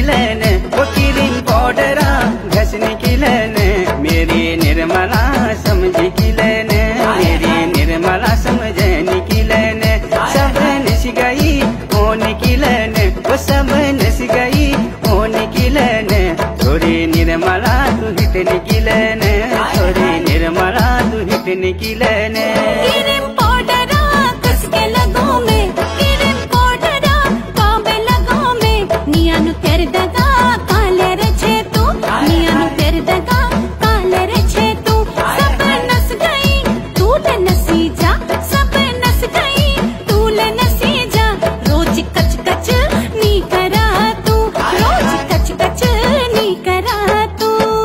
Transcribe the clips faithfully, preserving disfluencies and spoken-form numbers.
निकलन, वो क्रीम पाउडरा घस निकलन, मेरी निर्मला समझ किलन, मेरी निर्मला समझ निकलन, सब नस गई ओ निकलन, वो सब नस गई ओ निकलन, थोड़ी निर्मला तू हिट निकलन, थोड़ी निर्मला तू हिट निकलन। क्रीम पाउडरा कस के लगो में, क्रीम पाउडरा काबे लगो में, नियानु कर दगा काले रे छे तू, नियानु कर दगा काले रे छे तू, सब नस गई तू ले नसी जा, सब नस गई तू ले नसी जा, रोज कच कच नी करा तू, रोज कच कच नी करा तू।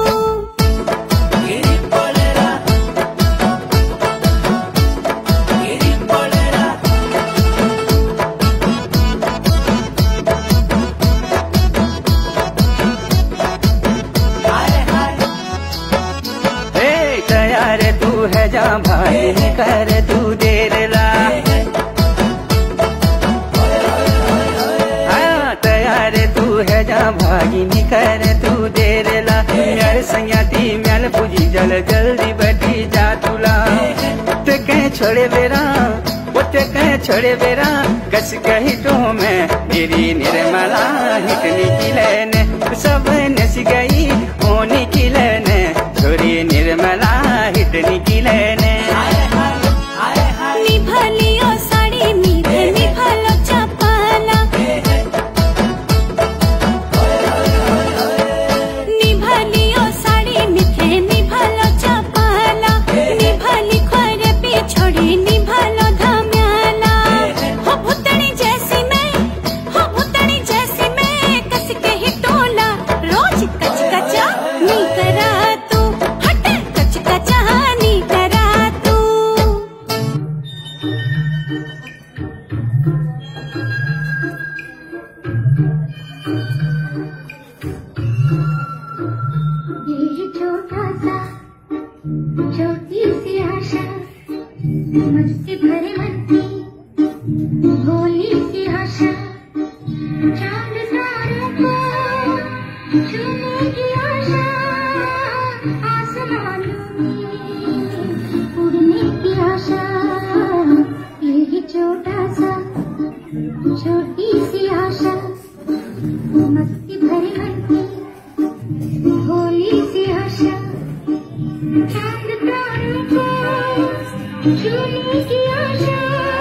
तैयार तू है जा भाई कर तू देर ला, हाँ तैयार तू है जा भागी कर तू देर ला, मेरे संगती मेल पूजी जल जल्दी बैठी जा तुला, ते कहीं छोड़े बेरा वो ते कहीं छोड़े बेरा कस कही तो मैं मेरी निर्मला हिट निकलन, सब नस गई ओ निकलन, छोरी निर्मला हिट निकलन। निभालियो साड़ी मीठे निभालो चपाला, निभालियो साड़ी मीठे निभालो चपाला, निभाली खोरे पे छोड़ी निभालो धम्याला, हो भूतनी जैसी मैं, हो भूतनी जैसी मैं, कस के ही टोला रोज कच कचा नी करा तू, हट कच कचा नी करा तू। ये छोटा सा छोटी सी आशा, मस्ती भरे मन की भोली सी आशा, चांद तारों को छूने की आशा, आसमानों में उड़ने की आशा, ये छोटा सा छोटी सी आशा, मस्ती भरे मन की भोली सी आशा, चांद तारों को छूने की आशा,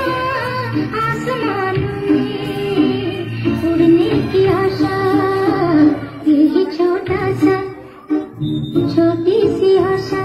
आसमानों में उड़ने की आशा, यही छोटा सा छोटी सी आशा।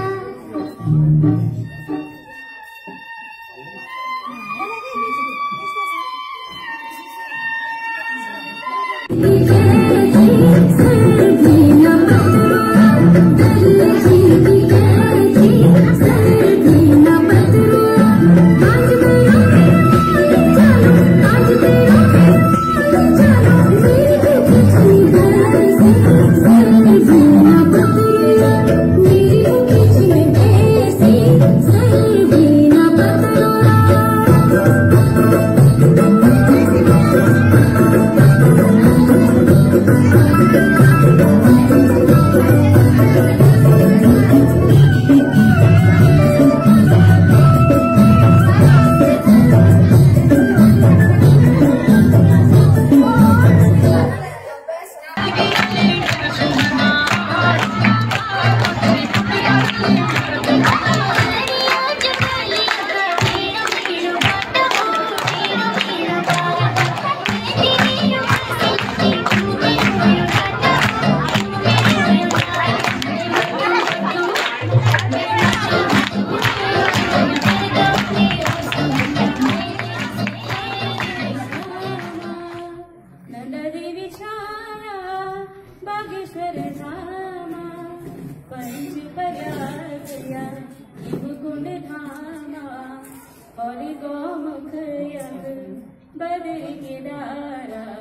और गो मुख यग बदे किनारा